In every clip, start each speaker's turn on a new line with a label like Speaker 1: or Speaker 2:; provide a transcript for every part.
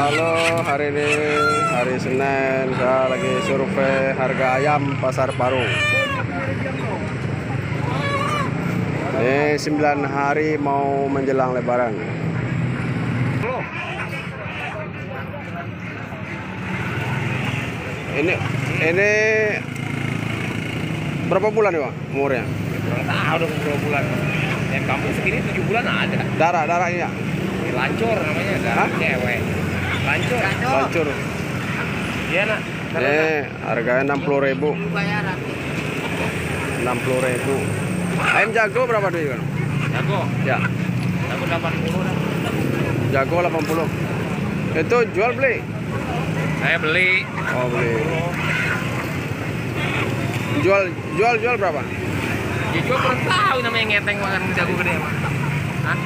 Speaker 1: Halo, hari ini hari Senin, saya lagi survei harga ayam Pasar Parung. Ini 9 hari mau menjelang Lebaran. Ini berapa bulan nih, Pak, umurnya?
Speaker 2: Tahu udah berapa bulan. Yang kampung segini 7 bulan ada.
Speaker 1: Darahnya?
Speaker 2: Lancur namanya, darah cewek.
Speaker 1: Lancur.
Speaker 2: Iya, Nak.
Speaker 1: Harganya 60.000. 60.000. Ayam jago berapa tuh, kan?
Speaker 2: Jago.
Speaker 1: Ya.
Speaker 2: Jago 80 dah.
Speaker 1: Jago 80. Itu jual beli?
Speaker 2: Saya beli.
Speaker 1: Oh, beli. Jual berapa?
Speaker 2: Ya juga kurang tahu namanya ngeteng makan jago gede mah. Hah?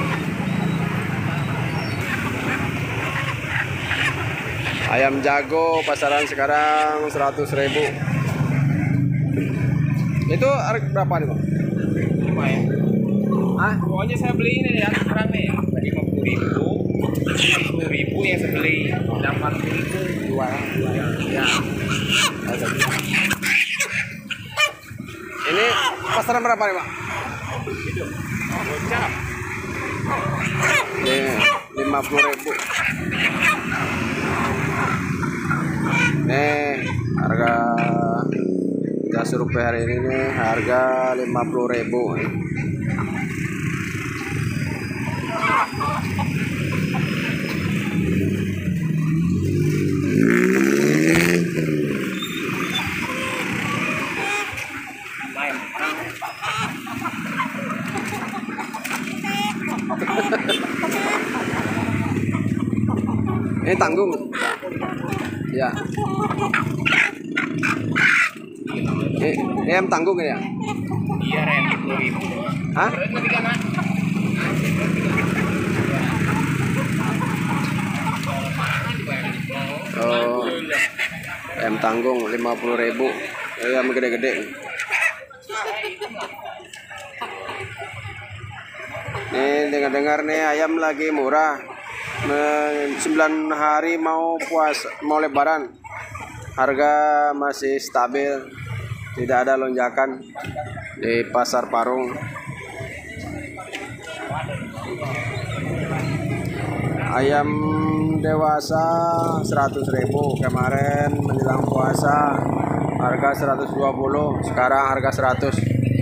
Speaker 1: Ayam jago pasaran sekarang 100.000. Itu harga berapa nih, Bang?
Speaker 2: Lumayan.
Speaker 1: Hah?
Speaker 2: Pokoknya saya beli ini ya sekarang nih. Tadi 50.000, 10.000 yang saya beli, 80.000 jual. Ya.
Speaker 1: Ini pasaran berapa nih, Pak?
Speaker 2: Gocap.
Speaker 1: Ini 50.000. Nih harga kita survei hari ini nih, harga 50.000. Ini tanggung. Ya. Ini ayam tanggung ini ya?
Speaker 2: Iya, Ren, 10.000.
Speaker 1: Hah?
Speaker 2: Berarti kan, Nak?
Speaker 1: Oh, ayam tanggung 50.000. Ayam gede-gede. Nih dengar-dengar nih ayam lagi murah. 9 hari mau Lebaran. Harga masih stabil. Tidak ada lonjakan di Pasar Parung. Ayam dewasa 100.000 kemarin menjelang puasa harga 120, sekarang harga 100.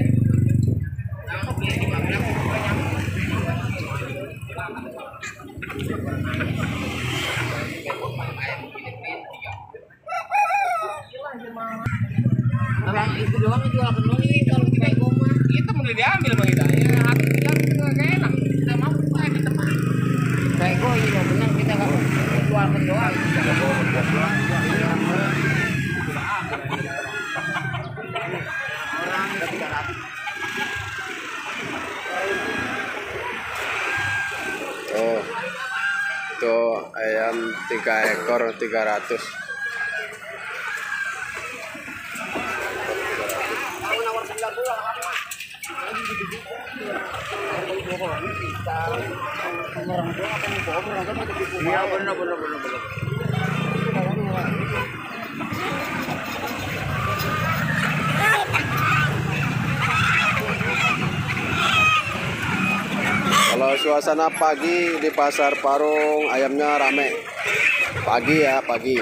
Speaker 2: Kalau itu doang jual penuh ini kalau kita koma itu boleh diambil bang kita ya habis bilang nggak enak kita mau kita tempat kayak gue ini loh benar kita nggak jual doang
Speaker 1: Oh, itu ayam 3 ekor 300.
Speaker 2: Iya benar.
Speaker 1: Kalau suasana pagi di Pasar Parung ayamnya rame. Pagi ya, pagi.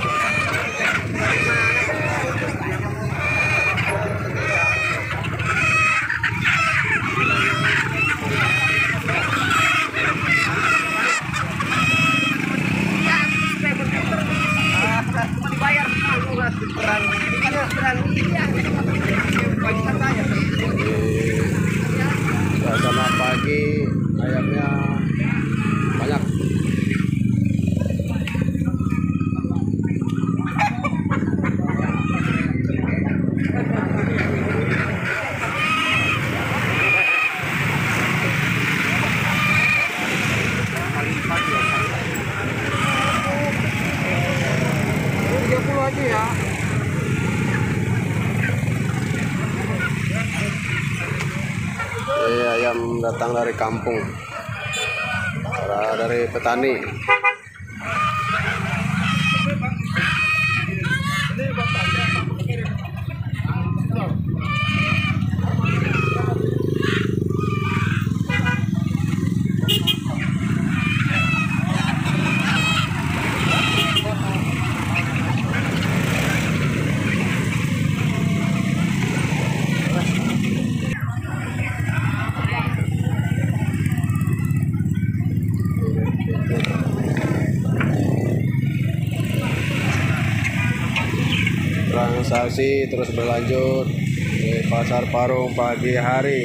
Speaker 1: Suasana pagi ayamnya banyak. Ayam datang dari kampung, dari petani. transaksi terus berlanjut di Pasar Parung pagi hari.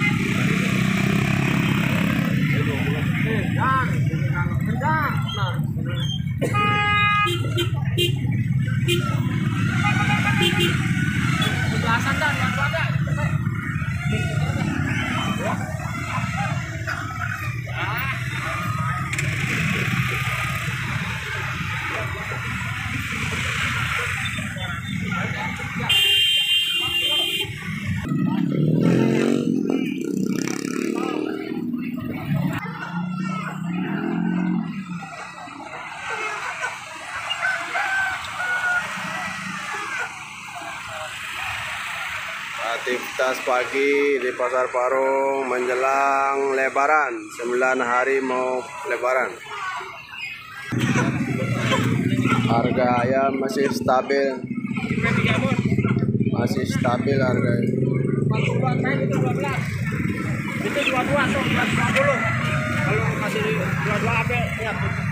Speaker 1: Aktivitas pagi di Pasar Parung menjelang Lebaran, 9 hari mau Lebaran. Harga ayam masih stabil harga.
Speaker 2: Itu 22 atau 220. Kalau masih 22 apa ya?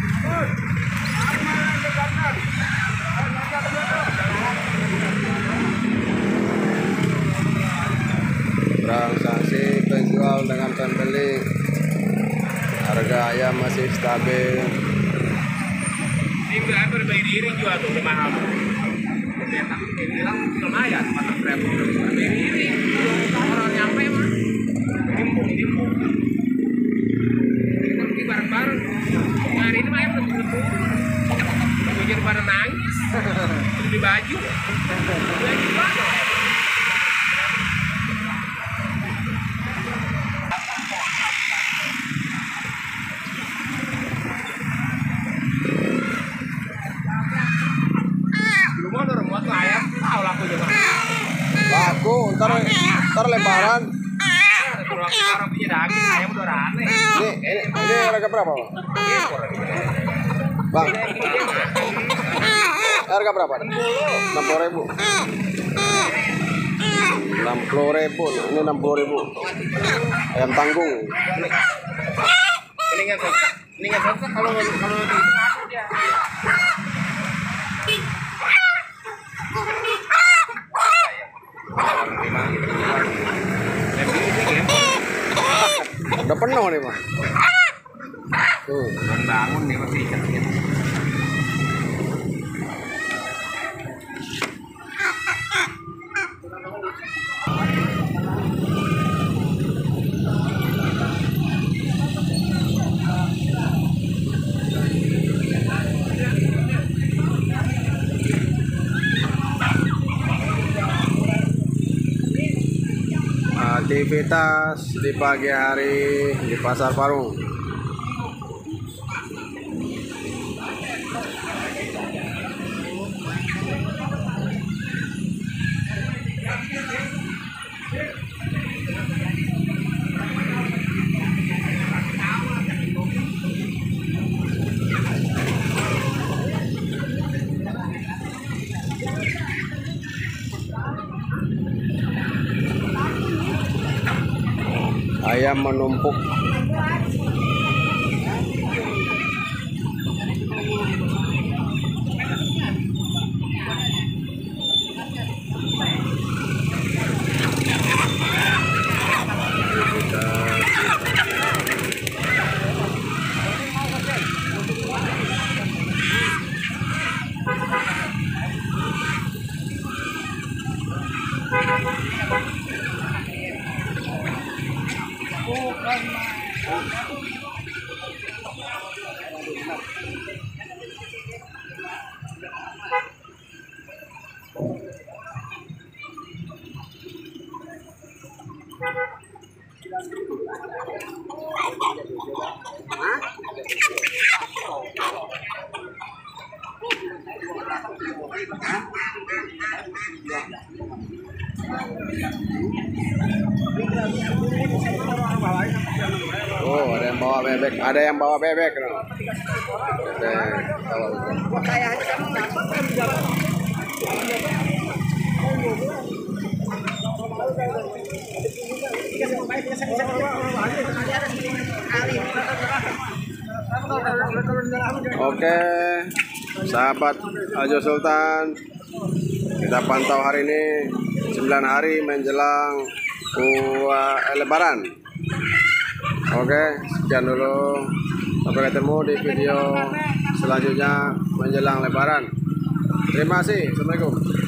Speaker 1: Transaksi penjual dengan pembeli, harga ayam masih stabil.
Speaker 2: Ini berapa bayar diri juga tuh udah mahal. Dia takut dia bilang lumayan 400.000. Bayar diri orang nyampe mah. Timbung. Kita pergi bareng-bareng. Hari ini mah ayam belum turun. Gue jadi pada nangis. Beli baju. Lagi banget.
Speaker 1: Laku, ntar Lebaran.
Speaker 2: Orang punya daging ayam udah rame.
Speaker 1: Ini harga berapa, Bang? Harga berapa? 60.000. 60.000. Ini 60.000. Ayam tanggung.
Speaker 2: Mendingan kalau itu ngaku dia.
Speaker 1: Udah penuh nih, Pak. Tuh,
Speaker 2: Bangun nih masih ikan.
Speaker 1: aktivitas di pagi hari di Pasar Parung. Ayam menumpuk. Oh, ada yang bawa bebek, ada yang bawa bebek. Oke. Sahabat Ajo Sultan, kita pantau hari ini 9 hari menjelang Lebaran. Oke, sekian dulu. Sampai ketemu di video selanjutnya menjelang Lebaran. Terima kasih. Assalamualaikum.